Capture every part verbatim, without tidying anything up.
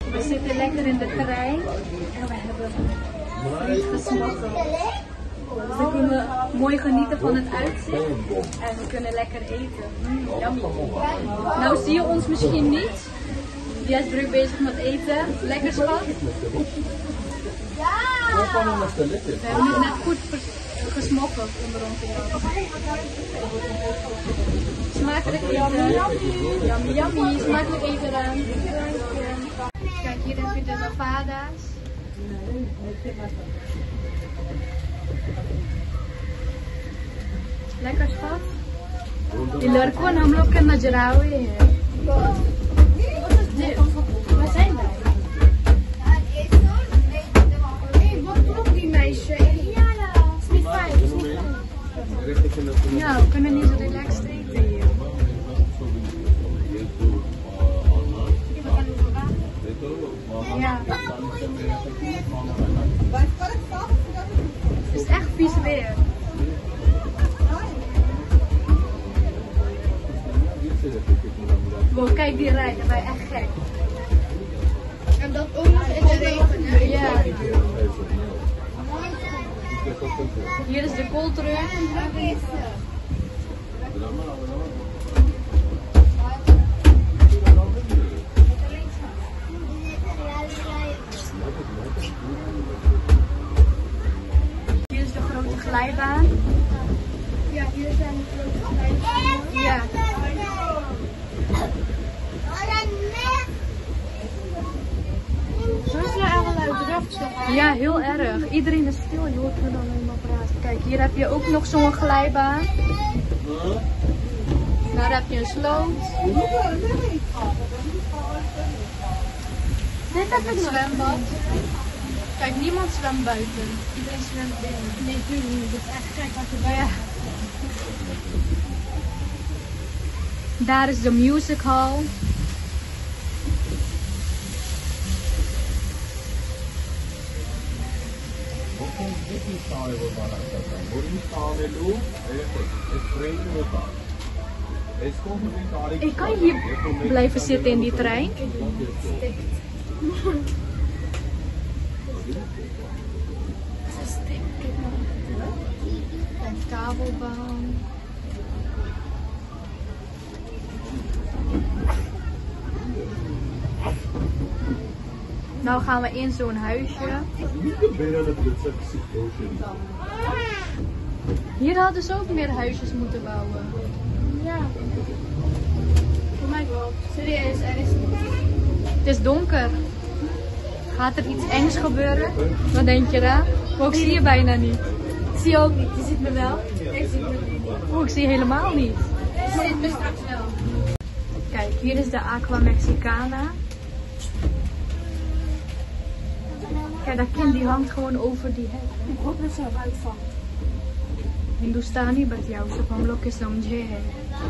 We zitten lekker in de trein en we hebben friet gesmokkeld. Dus we kunnen mooi genieten van het uitzicht en we kunnen lekker eten. Mm, yummy. Nou zie je ons misschien niet. Jij is druk bezig met eten. Lekker schat. We hebben het net goed gesmokkeld onder ons. Smakelijk eten. Yummy, yummy. Smakelijk eten dan. Kijk, hier heb je de lavada's. Lekker schat. Die lurko en हम लोग के नजरावे है. Wat is dit? Waar zijn wij? Hé, wat doet die meisje? Ja, het is niet fijn. Ja, we kunnen niet zo relaxed eten hier. Ja. Het is echt vies weer. Wow, kijk die rij, dat ben je echt gek. En dat ook nog in de regen. Ja. Hier is de kooltrui. Hier is de grote glijbaan. Ja, hier zijn de grote glijbaan. Ja. Ja, heel erg. Iedereen is stil. Je hoort me dan helemaal praten. Kijk, hier heb je ook nog zo'n glijbaan. Daar heb je een sloot. Dit heb ik een zwembad. Kijk, niemand zwemt buiten. Iedereen zwemt binnen. Nee, natuurlijk niet. Dat is echt gek wat je bij. Ja. Daar is de music hall. Ik kan hier blijven zitten in die trein. Een kabelbaan. Nou gaan we in zo'n huisje. Hier hadden ze ook meer huisjes moeten bouwen. Ja. Oh my god. Serieus, er is niet. Het is donker. Gaat er iets engs gebeuren? Wat denk je daar? Oh, ik zie je bijna niet. Ik zie je ook niet. Je ziet me wel. Ik zie me niet. Oh, ik zie je helemaal niet. Je ziet me straks wel. Kijk, hier is de Aqua Mexicana. Kijk, dat kind die hangt gewoon over die hek. Ik hoop dat ze eruit valt. Hindustani bat jou, so हम लोग के समझे है.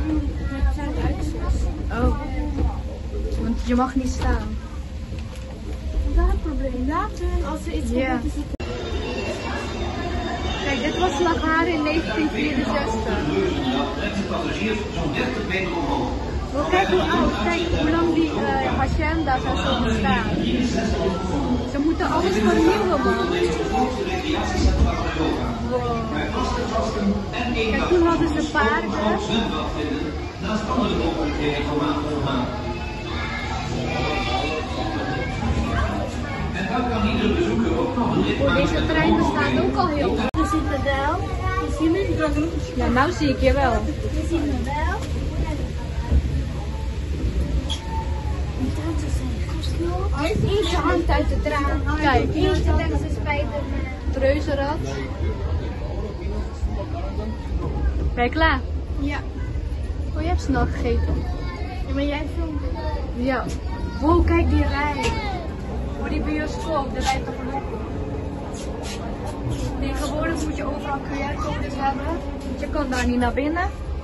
Oh, want je mag niet staan. Dat is het probleem. Later, als ze iets yeah. is het... Kijk, dit was Slagharen in negentien vierenzestig. Wel, kijk hoe oud, kijk hoe lang die uh, hacienda's en zo bestaan. Ze moeten alles vernieuwen, man. Wow. Kijk, toen hadden ze paarden. Oh, deze trein bestaat ook al heel lang. Je ziet me wel. Je ziet me niet. Ja, nou zie ik je wel. Je ziet me wel. Hij heeft je hand uit de traan. Kijk, hier is de lekkerste spijper. Treuzenrad. Ben je klaar? Ja. Oh, je hebt snel gegeten. Ja, maar jij filmt. Ja. Wow, kijk die rij. Oh, die bioscoop, de rij toch leuk. Tegenwoordig moet je overal Q R-codes hebben. Je kan daar niet naar binnen.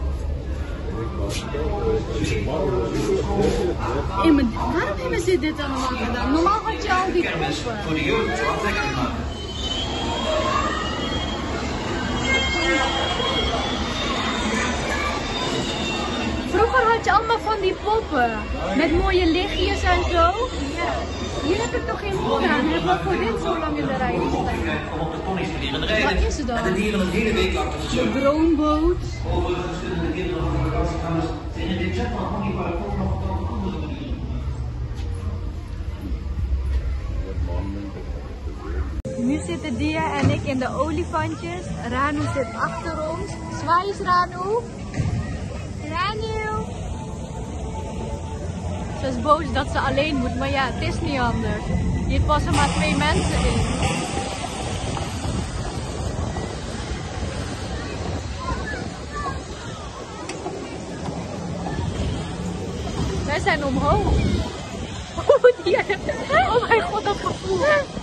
Hey, maar waarom hebben ze dit allemaal gedaan? Normaal had je al die koppen. Voor de jeugd wat aantrekkelijk maken. Vroeger Vroeger had je allemaal van die poppen. Met mooie lichtjes en zo. Ja. Hier heb ik toch geen poppen aan. Heb ik voor dit zo lang in de rij gestaan. Wat is het dan? De dieren een hele week lang De droomboot. over verschillende kinderen van de vakantiekamers in dit chat van die paragraaf nog dan andere manieren. Nu zitten Dia en ik in de olifantjes. Ranu zit achter ons. Zwaai eens, Ranu. Ranu. Ze is boos dat ze alleen moet, maar ja, het is niet anders. Hier passen maar twee mensen in. Wij zijn omhoog. Oh, Dia. Oh mijn god, dat gevoel.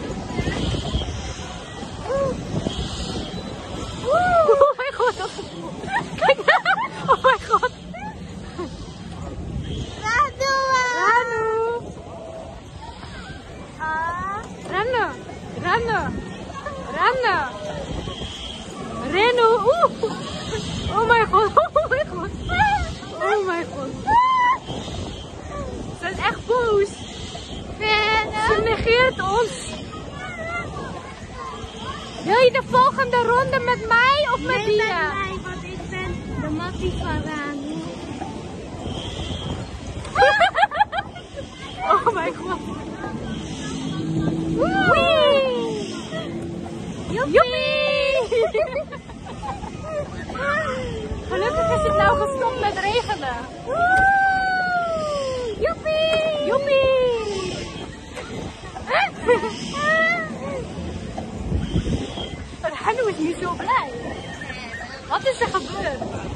Oh mijn god, dat gevoel. Kijk, oh mijn god. Ranu! Ranu! Ranu! Ranu! Ranu! Renu! Oeh! Oh mijn god, oh mijn god. Oh mijn god. Ze is echt boos. Ze negeert ons. Wil je de volgende ronde met mij of met Nee, Dia? met mij, want ik ben de mattie van Ranu. Oh mijn god. Wee! Joepie! Gelukkig is het nou gestopt met regenen. Joepie! Joepie! Ranu is niet zo blij. Wat is er gebeurd?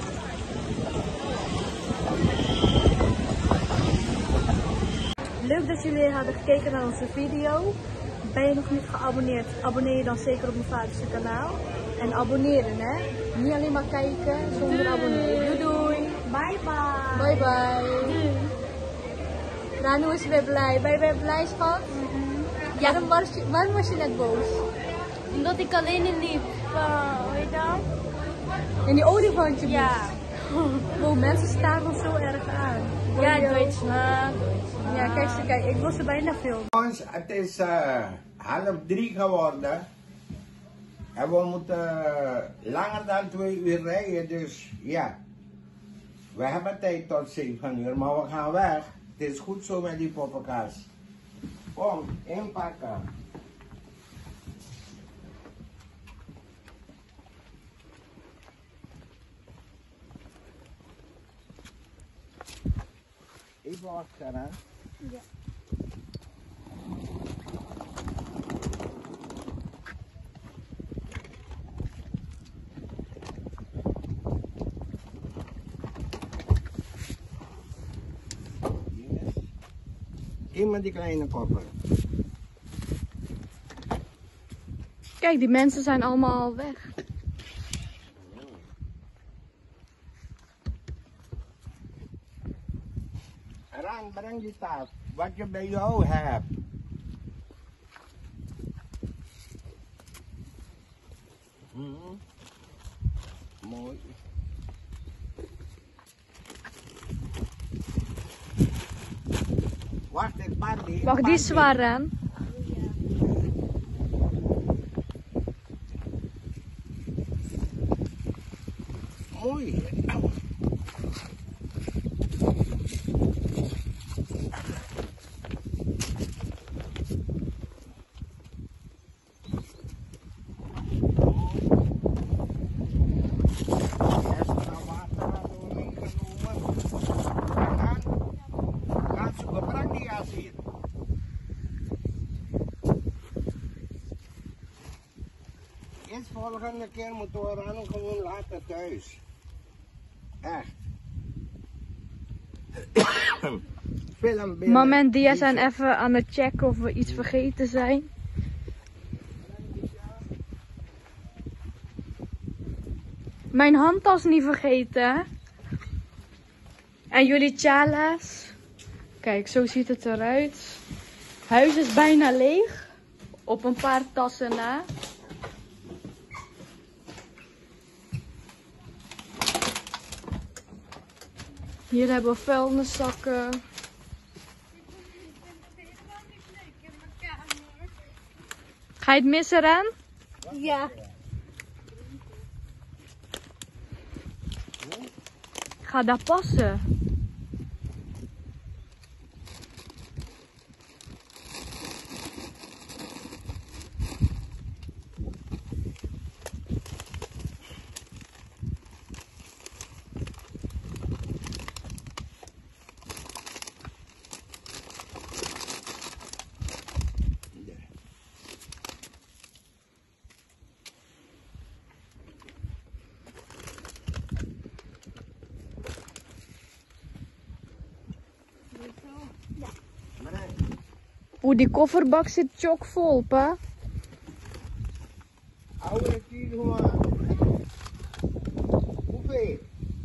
Leuk dat jullie hadden gekeken naar onze video. Ben je nog niet geabonneerd? Abonneer je dan zeker op mijn vader's kanaal. En abonneren, hè? Niet alleen maar kijken zonder doei. Abonneren. Doei doei. Bye bye. Bye bye. Doei. Ranu is weer blij. Ben je weer blij, schat? Mm-hmm. Ja. Waarom was je, waarom was je net boos? Omdat ik alleen in die, uh, hoe heet dat? In die olifantje? Ja. Wow, mensen staren ons zo erg aan. Ja, Wow. Duitsland. Ja, kijk ze, kijk. Ik wil ze bijna filmen. Jongens, het is uh, half drie geworden. En we moeten uh, langer dan twee uur rijden, dus ja. We hebben tijd tot zeven uur, maar we gaan weg. Het is goed zo met die poppenkaas. Kom, inpakken. Even wachten, hè? Ja. Iemand die kleine koppen. Kijk, die mensen zijn allemaal al weg. Rang, breng die taaf. Wat je bij jou hebt. Hmm. Mooi. Wacht, ik pak die. Wacht, die is zwaar aan. Mooi. Au. Eens volgende keer moeten we Ranu gewoon laten thuis. Echt. Filmbeelden. Mama en Dia zijn even aan het checken of we iets vergeten zijn. Mijn handtas niet vergeten. En jullie tjala's. Kijk, zo ziet het eruit. Huis is bijna leeg. Op een paar tassen na. Hier hebben we vuilniszakken. Ga je het missen, Ren? Ja. Ga daar passen. Oeh, die kofferbak zit chockvol, pa. Oude tien gewoon. Hoeveel?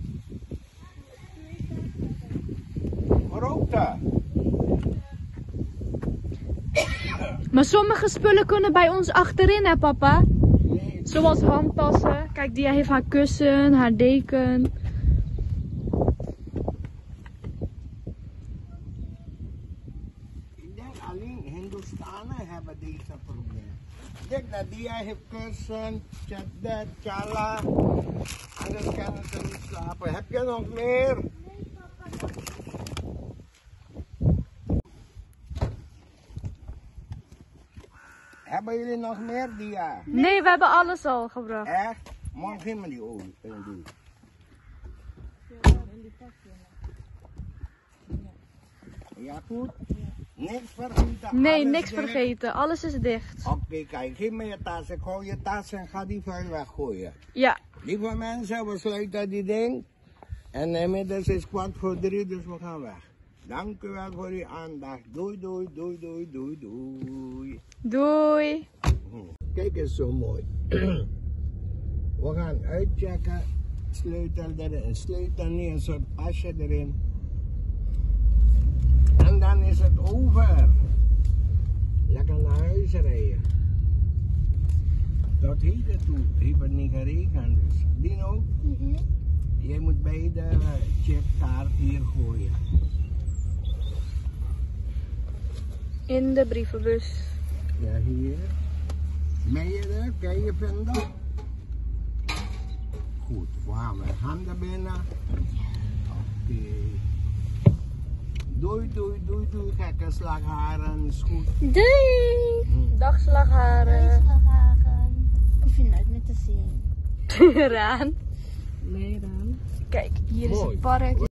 Waar ook daar? Maar sommige spullen kunnen bij ons achterin, hè, papa? Nee. Zoals handtassen. Kijk, die heeft haar kussen, haar deken. Ik denk alleen Hindustanen hebben deze probleem. Ik denk dat die heeft kussen, chadder, chala. Anders kunnen ze niet slapen. Heb je nog meer? Hebben jullie nog meer dia? Nee, we hebben alles al gebracht. Echt? Morgen geef me die olie. eh, die. Ja, goed? Niks vergeten? Nee, alles niks dicht? vergeten. Alles is dicht. Oké, kijk, geef me je tas. Ik hou je tas en ga die vuil weggooien. Ja. Lieve mensen, we sluiten die ding. En inmiddels is kwart voor drie, dus we gaan weg. Dank u wel voor uw aandacht. Doei, doei, doei, doei, doei, doei. Doei. Kijk eens zo mooi. We gaan uitchecken. Sleutel erin. Sleutel niet, een soort pasje erin. En dan is het over. Lekker naar huis rijden. Tot heden toe heeft het niet geregend dus. Dino, Mhm. jij moet bij de chipkaart hier gooien. In de brievenbus. Ja, hier. Meijeren, kan je vinden? Goed, we gaan met handen binnen. Oké. Doei, doei, doei, doei, gekke slagharen, is goed. Doei. Dag slagharen. Slagharen. Ik vind het met te zien. Raan. Nee dan. Kijk, hier is Mooi. het park.